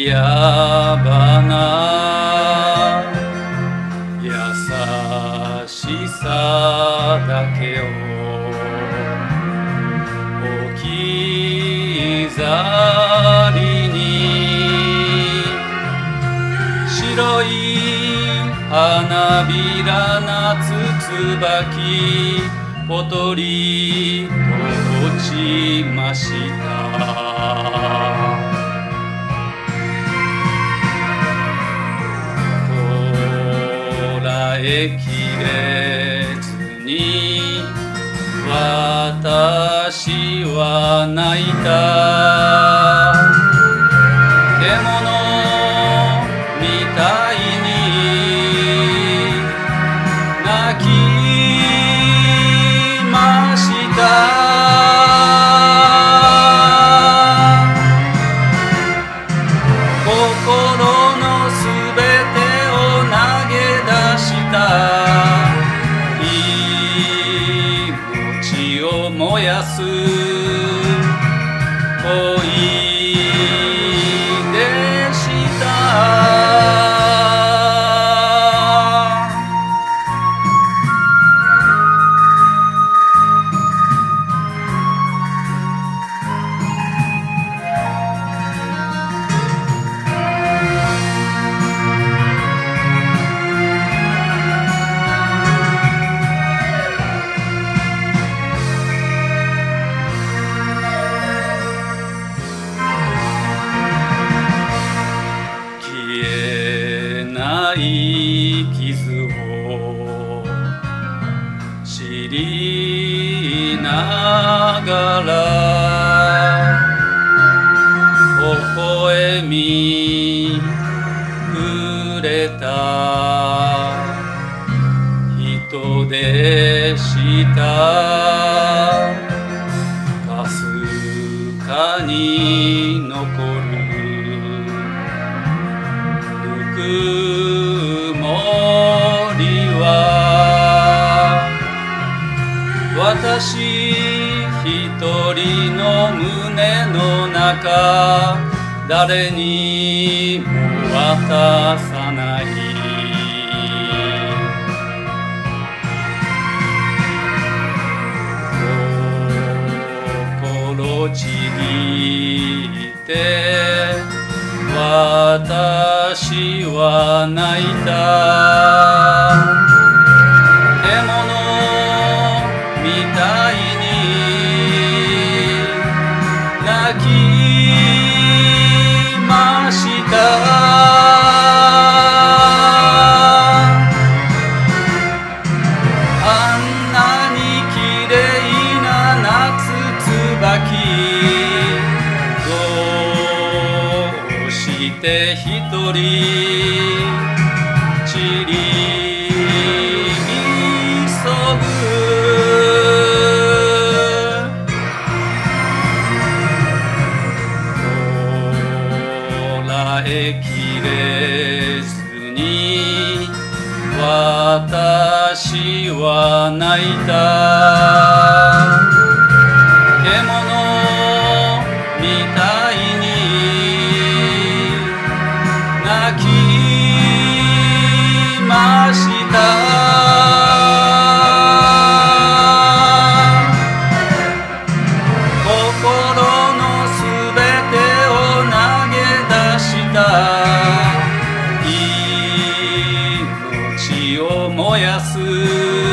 野花優しさだけを置き去りに白い花びら夏椿ぽとりと落ちましたきれずに私は泣いた獣みたいに泣きました心のすべてを投げ出した命を燃やす恋でした傷を知りながら微笑み触れた人でしたかすかに残るぬくもりは私一人の胸の中誰にも渡さない心ちぎって私は泣いた獣みたいに泣きましたあんなにきれいな夏椿一人散り急ぐこらえきれずに私は泣いた獣みたいに泣きました心のすべてを投げ出した命を燃やす